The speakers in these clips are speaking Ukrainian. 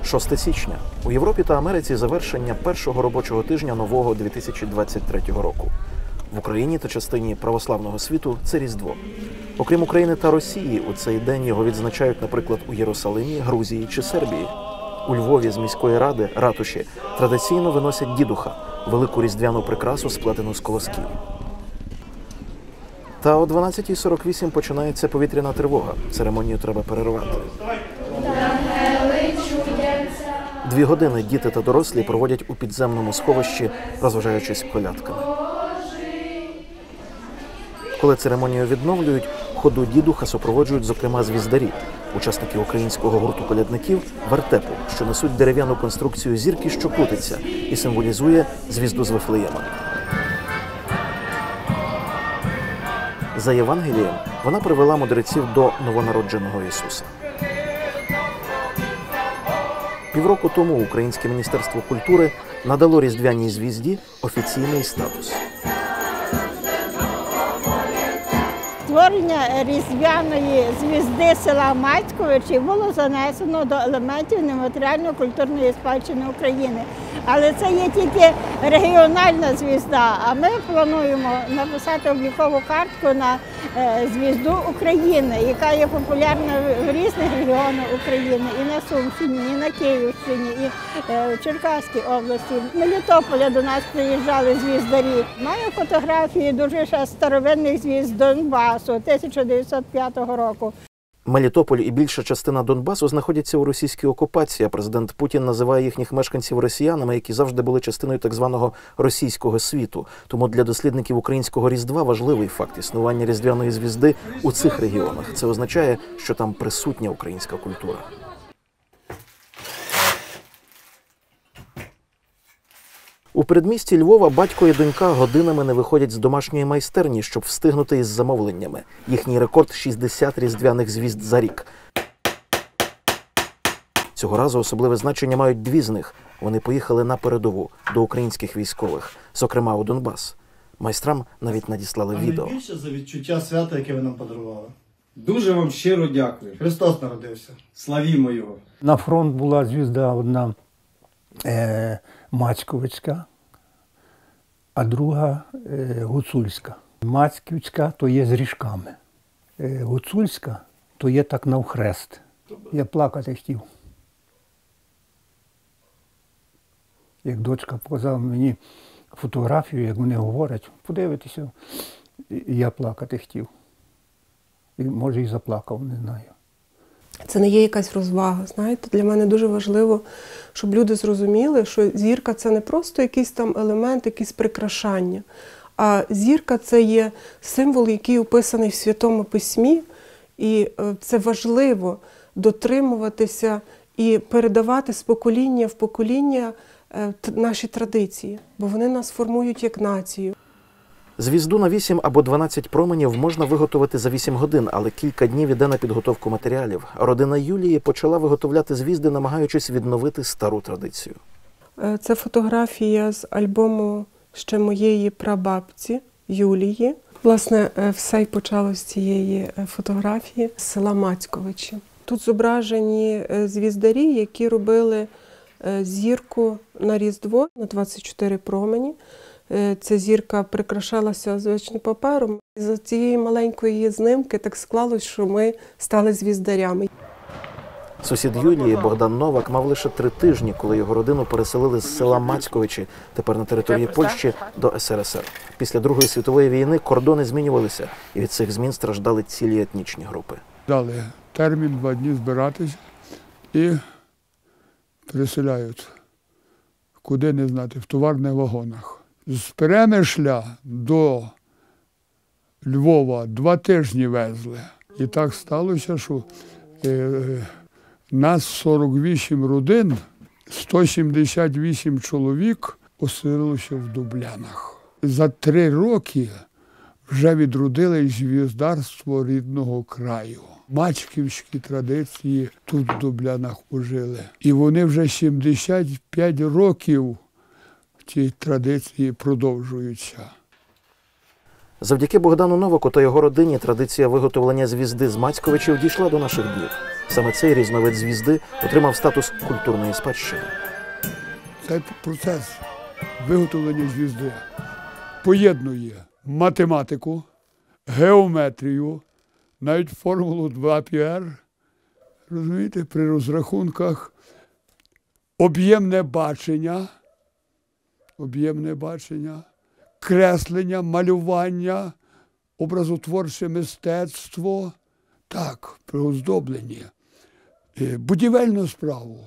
6 січня. У Європі та Америці завершення першого робочого тижня нового 2023 року. В Україні та частині православного світу це Різдво. Окрім України та Росії, у цей день його відзначають, наприклад, у Єрусалимі, Грузії чи Сербії. У Львові з міської ради, ратуші, традиційно виносять дідуха – велику різдвяну прикрасу, сплетену з колосків. Та о 12:48 починається повітряна тривога. Церемонію треба перервати. 2 години діти та дорослі проводять у підземному сховищі, розважаючись колядками. Коли церемонію відновлюють, ходу дідуха супроводжують, зокрема, звіздарі, учасники українського гурту колядників «Вертепу», що несуть дерев'яну конструкцію зірки, що крутиться, і символізує звізду з Вифлеєма. За Євангелієм, вона привела мудреців до новонародженого Ісуса. Півроку тому Українське міністерство культури надало різдвяній звізді офіційний статус. Створення різдвяної звізди села Мацьковичі було занесено до елементів нематеріально-культурної спадщини України. Але це є тільки регіональна звізда, а ми плануємо написати облікову картку на звізду України, яка є популярна в різних регіонах України, і на Сумщині, і на Київщині, і в Черкаській області. В Мелітополя до нас приїжджали звіздарі. Маю фотографії дуже ще старовинних звізд Донбасу 1905 року. Мелітополь і більша частина Донбасу знаходяться у російській окупації, а президент Путін називає їхніх мешканців росіянами, які завжди були частиною так званого російського світу. Тому для дослідників українського Різдва важливий факт існування різдвяної звізди у цих регіонах. Це означає, що там присутня українська культура. У передмісті Львова батько і донька годинами не виходять з домашньої майстерні, щоб встигнути із замовленнями. Їхній рекорд – 60 різдвяних звізд за рік. Цього разу особливе значення мають 2 з них. Вони поїхали на передову, до українських військових, зокрема у Донбас. Майстрам навіть надіслали відео. Найбільше за відчуття свята, яке ви нам подарували. Дуже вам щиро дякую. Христос народився. Славімо Його. На фронт була звізда одна Мацьковицька, а друга Гуцульська. Мацьківська – то є з ріжками. Гуцульська – то є так навхрест. Я плакати хотів. Як дочка показала мені фотографію, як вони говорять, подивитися, я плакати хотів. І, може, і заплакав, не знаю. Це не є якась розвага, знаєте. Для мене дуже важливо, щоб люди зрозуміли, що зірка – це не просто якийсь там елемент, якісь прикрашання, а зірка – це є символ, який описаний в Святому Письмі, і це важливо дотримуватися і передавати з покоління в покоління наші традиції, бо вони нас формують як націю. Звізду на 8 або 12 променів можна виготовити за 8 годин, але кілька днів іде на підготовку матеріалів. Родина Юлії почала виготовляти звізди, намагаючись відновити стару традицію. Це фотографія з альбому ще моєї прабабці Юлії. Власне, все й почалося з цієї фотографії з села Мацьковичі. Тут зображені звіздарі, які робили зірку на Різдво на 24 промені. Ця зірка прикрашалася звичайним папером. За цієї маленької знимки так склалось, що ми стали звіздарями. Сусід Юлії, Богдан Новак, мав лише 3 тижні, коли його родину переселили з села Мацьковичі, тепер на території Польщі, до СРСР. Після Другої світової війни кордони змінювалися, і від цих змін страждали цілі етнічні групи. Дали термін 2 дні збиратися і переселяють. Куди не знати, в товарних вагонах. З Перемишля до Львова 2 тижні везли. І так сталося, що нас 48 родин, 178 чоловік оселилося в Дублянах. За 3 роки вже відродили звіздарство рідного краю. Мацьківські традиції тут в Дублянах ужили. І вони вже 75 років ці традиції продовжуються. Завдяки Богдану Новаку та його родині традиція виготовлення звізди з Мацьковичів дійшла до наших днів. Саме цей різновид звізди отримав статус культурної спадщини. Цей процес виготовлення звізди поєднує математику, геометрію, навіть формулу 2πr, розумієте, при розрахунках, об'ємне бачення, креслення, малювання, образотворче мистецтво, так, при оздобленні, будівельну справу.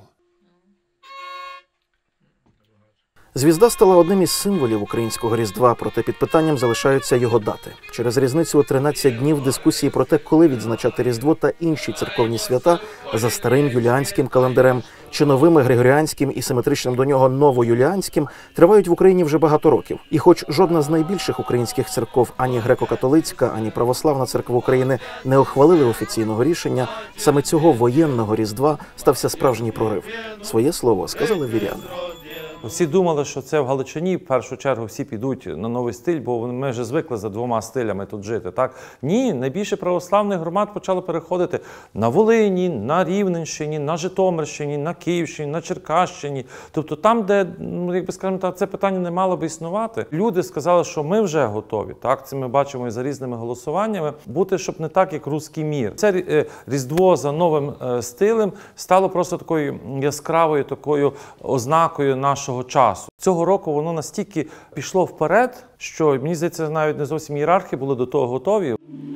Звізда стала одним із символів українського Різдва, проте під питанням залишаються його дати. Через різницю у 13 днів дискусії про те, коли відзначати Різдво та інші церковні свята за старим юліанським календарем чи новими григоріанським і симетричним до нього новоюліанським, тривають в Україні вже багато років. І хоч жодна з найбільших українських церков, ані греко-католицька, ані православна церква України не ухвалили офіційного рішення, саме цього воєнного Різдва стався справжній прорив. Своє слово сказали віряни. Всі думали, що це в Галичині, в першу чергу всі підуть на новий стиль, бо ми вже звикли за двома стилями тут жити. Так? Ні, найбільше православних громад почало переходити на Волині, на Рівненщині, на Житомирщині, на Київщині, на Черкащині. Тобто там, де, якби скажімо так, це питання не мало би існувати. Люди сказали, що ми вже готові. Так? Це ми бачимо і за різними голосуваннями. Бути, щоб не так, як руський мір. Це Різдво за новим стилем стало просто такою яскравою такою ознакою нашого часу. Цього року воно настільки пішло вперед, що, мені здається, навіть не зовсім ієрархи були до того готові.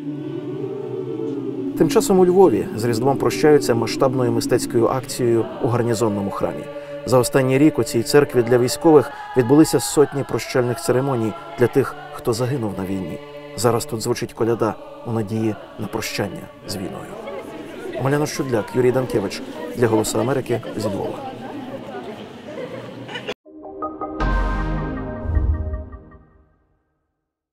Тим часом у Львові з Різдвом прощаються масштабною мистецькою акцією у гарнізонному храмі. За останній рік у цій церкві для військових відбулися сотні прощальних церемоній для тих, хто загинув на війні. Зараз тут звучить коляда у надії на прощання з війною. Омеляна Щудляк, Юрій Данкевич для «Голосу Америки» зі Львова.